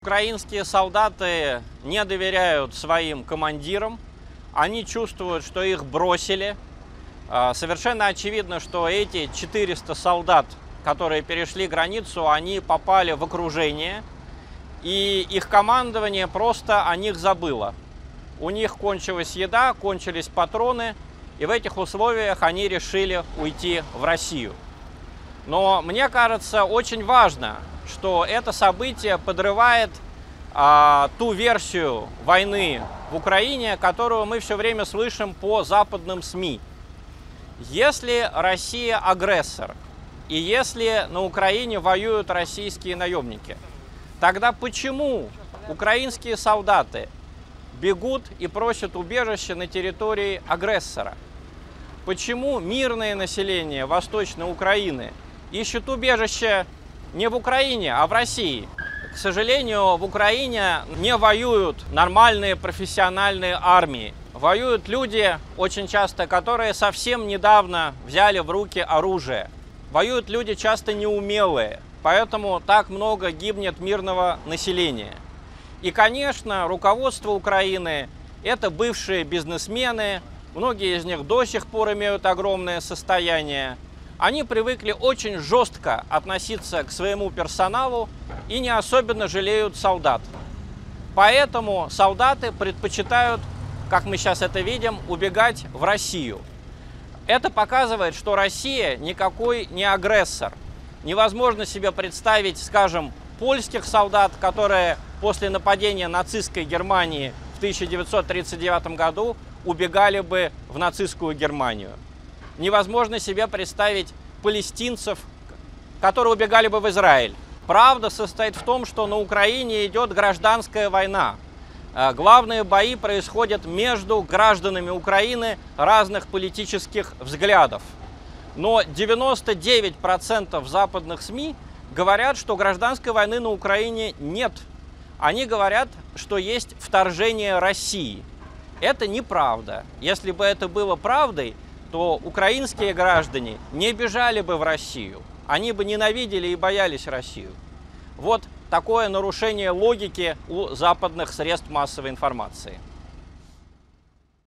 Украинские солдаты не доверяют своим командирам, они чувствуют, что их бросили. Совершенно очевидно, что эти 400 солдат, которые перешли границу, они попали в окружение, и их командование просто о них забыло. У них кончилась еда, кончились патроны, и в этих условиях они решили уйти в Россию. Но мне кажется, очень важно, что это событие подрывает ту версию войны в Украине, которую мы все время слышим по западным СМИ. Если Россия агрессор, и если на Украине воюют российские наемники, тогда почему украинские солдаты бегут и просят убежище на территории агрессора? Почему мирное население Восточной Украины ищет убежище не в Украине, а в России? К сожалению, в Украине не воюют нормальные профессиональные армии. Воюют люди, очень часто, которые совсем недавно взяли в руки оружие. Воюют люди часто неумелые, поэтому так много гибнет мирного населения. И, конечно, руководство Украины – это бывшие бизнесмены, многие из них до сих пор имеют огромное состояние. Они привыкли очень жестко относиться к своему персоналу и не особенно жалеют солдат. Поэтому солдаты предпочитают, как мы сейчас это видим, убегать в Россию. Это показывает, что Россия никакой не агрессор. Невозможно себе представить, скажем, польских солдат, которые после нападения нацистской Германии в 1939 году убегали бы в нацистскую Германию. Невозможно себе представить палестинцев, которые убегали бы в Израиль. Правда состоит в том, что на Украине идет гражданская война. Главные бои происходят между гражданами Украины разных политических взглядов. Но 99% западных СМИ говорят, что гражданской войны на Украине нет. Они говорят, что есть вторжение России. Это неправда. Если бы это было правдой, то украинские граждане не бежали бы в Россию. Они бы ненавидели и боялись Россию. Вот такое нарушение логики у западных средств массовой информации.